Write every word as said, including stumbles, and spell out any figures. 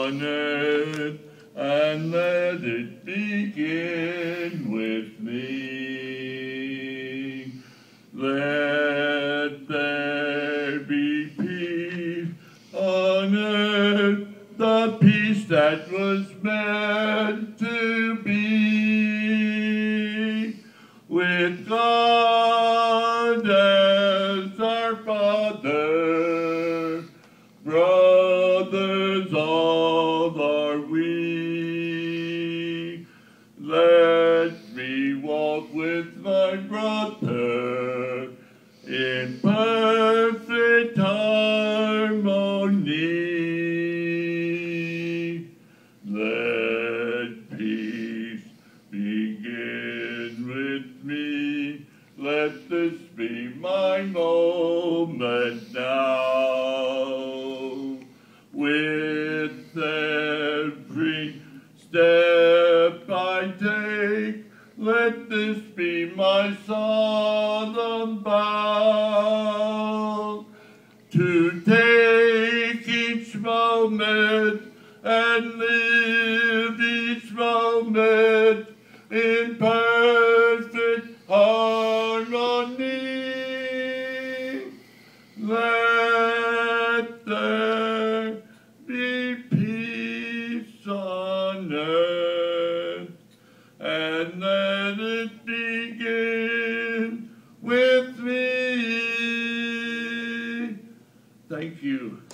on earth, and let it begin with me. Let there be peace on earth, the peace that was meant to be, with God as our Father, brothers all are we. Let me walk with my brother in perfect harmony. Let peace begin with me. Let this be my moment now. With every step I take, let this be my solemn vow, to take each moment and live each moment in perfect harmony. Let there be peace on earth, and let it begin with me. Thank you.